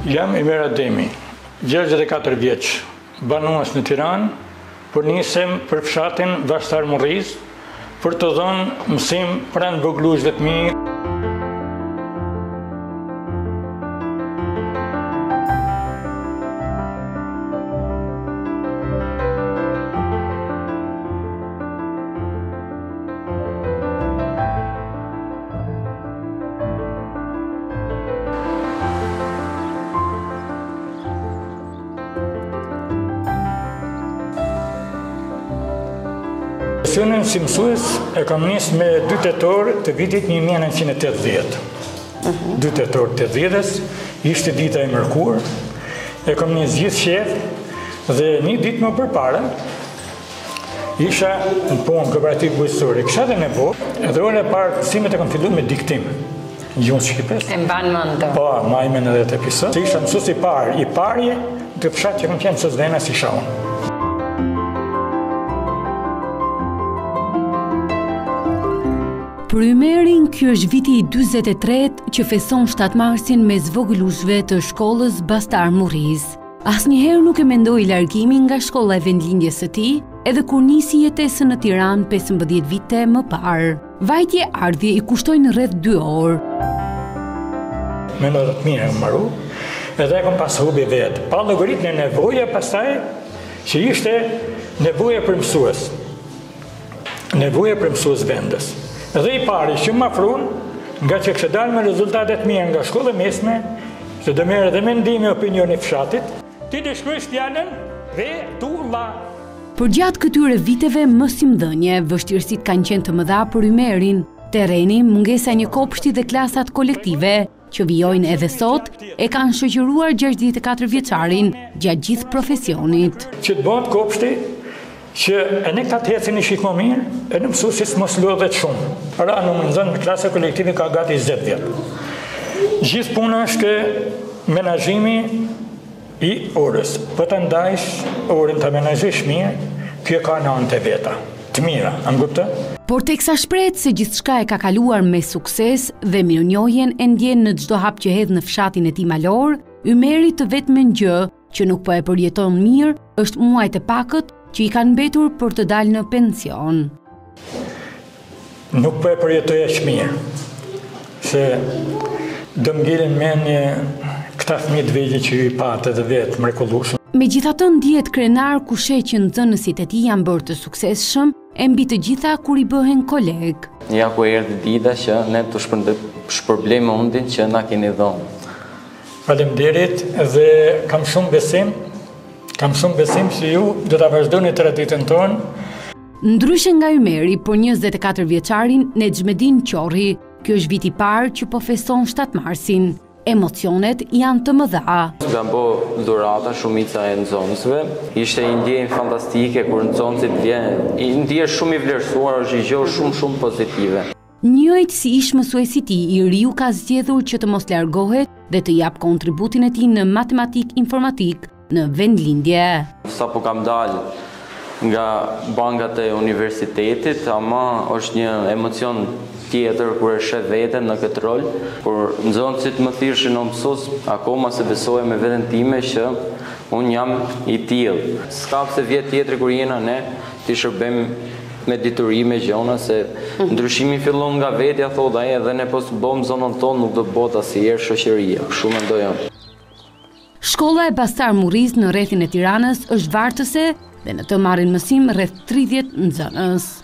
Jam Ymer Ademi, 64 vjeç, banues në Tiranë, por nisem për fshatin Bastar Murriz për të dhënë mësim pranë vogluesve të mi. Profesionin si mësues e kam nisë me 2 tetor të vitit 1980. 2 tetor të 80-s, ishte dita e mërkurë, e kam nisë gjithë shef dhe një ditë më përpara, isha në punë kooperativë bujqësore. Kisha dhe nevojë, edhe ora e parë mësimet e kam filluar me diktim. Gjuhën shqipes. E mban mend. Po, majmen edhe të episod. Se isha mësues i parë të fshat që kam qenë mësues dhena si shaun. Për Ymerin, ky është viti i 43 që feson 7 marsin me zvogëlueshve të shkollës Bastar Murriz. Asnjëherë nuk e mendoi largimin nga shkolla e vendlindjes së tij, edhe kur nisi jetesën në Tiranë 15 vite më parë. Vajtje ardhje i kushtoi në rreth 2 orë. Me në të mirë e maru, edhe e kom pas hubi vetë. Pa llogaritën e nevoja pastaj që ishte nevoja për mësues. Nevoja për mësues vendes. Edhe i pari që më afrun, nga që kështë dalë me rezultatet mija nga shkolla mesme, se do merë edhe mendimi opinioni fshatit, ti të shkruajsh fjalën dhe tu la. Për gjatë këtyre viteve mësimdhënie, vështirësitë kanë qenë të mëdha për Ymerin. Terreni, mungesa e një kopshti dhe klasat kolektive, që vijojnë edhe sot, e kanë shoqëruar 64 vjeçarin gjatë gjithë profesionit. Që të bëhet kopshti, që e ne këta të hecin i shikë më mirë, e në mësuesis mos lodhet shumë. Ra në mëndzën me klasa kolektive ka gati 20 vjetë. Gjithë puna është ke menaxhimi i orës. Për të ndajsh orën të menaxhish mirë, kjo ka në anë të veta. Të mira, a më kupton? Por teksa shprehet se gjithçka e ka kaluar me sukses dhe mirënjohjen e ndjen në çdo hap që hedh në fshatin e tij malor, Ymeri të vetmen gjë që nuk po e përjeton mirë është muajt e pakët që i kanë mbetur për të dalë në pension. Nuk po e përjetoj aq mirë, se do më ngelen mendje këta fëmijë të vegjël që i patë edhe vetë mrekullueshëm. Megjithatë ndihet krenar kur sheh që nxënësit e tij janë bërë të suksesshëm e mbi të gjitha kur i bëhen koleg. Ja ku erdhi dita që ne të shpërblejmë mundin që na keni dhënë. Faleminderit dhe kam shumë besim se ju do ta vazhdoni traditën tonë. Ndryshe nga Ymeri, për 24 vjeçarin Nexhmedin Qorri, ky është viti i parë që po feston 7 marsin. Emocionet janë të mëdha. Kam bë dhurata shumica e nxënësve. Ishte një ndjenjë fantastike kur nxënësit vjen. Ndjehesh shumë i vlerësuar, është një gjë shumë pozitive. Njëjtë si ish mësuesi i tij, i riu ka zgjedhur që të mos largohet dhe të jap kontributin e tij në matematik informatik në vendlindje. Sa po kam dalë nga bankat e universitetit, ama është një emocion tjetër kur e sheh veten në këtë rol, kur nxënësit më thirrshin o mësues, akoma se besoja me veten time që unë jam i tillë. S'ka pse vjet tjetër kur jena ne ti shërbejmë me dituri me gjona, se ndryshimi fillon nga vetja, thot ai, edhe ne po bëjmë zonën tonë nuk do të bëhet asnjëherë shoqëria. Kështu mendoj unë. Shkolla e Bastar Murriz në rrethin e Tiranës është vartëse dhe në të marrin mësim rreth 30 nxënës.